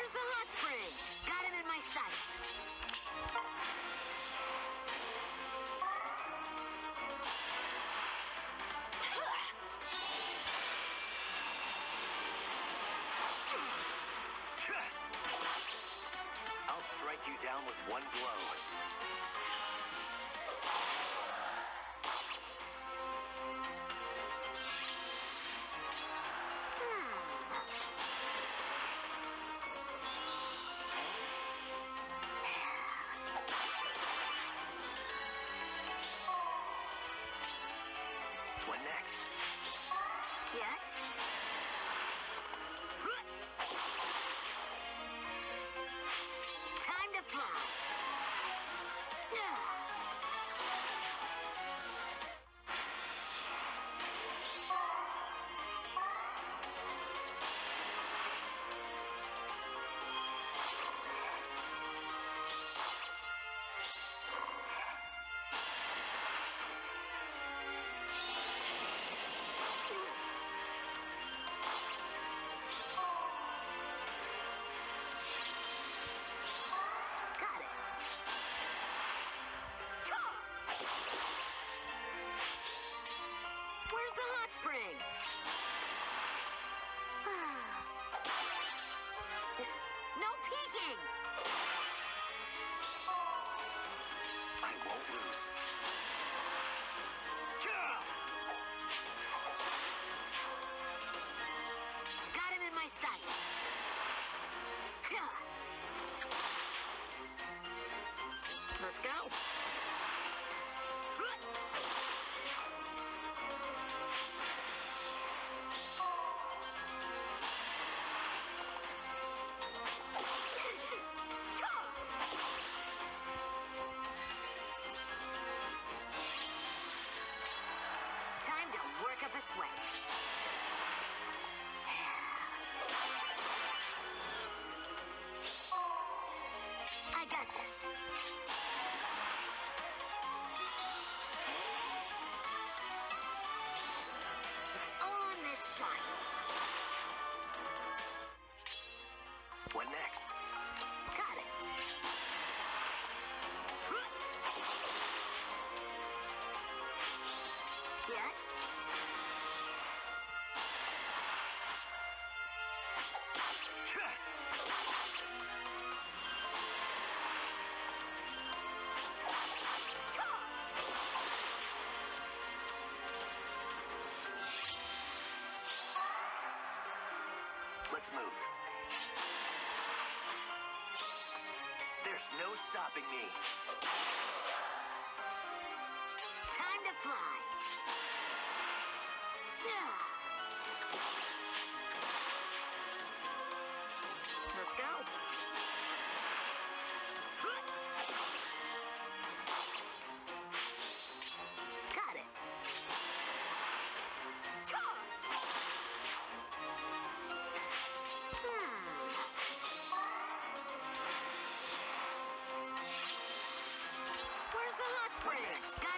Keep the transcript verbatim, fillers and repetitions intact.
Where's the hot spring? Got him in my sights. I'll strike you down with one blow. What next? Yes? Time to fly. Spring. No peeking. I won't lose. Got him in my sights. Let's go. Up a sweat. I got this. It's all on this shot. What next? Got it. Yes? Let's move. There's no stopping me. Time to fly. Let's go. Got it. Where's the hot spring? What next?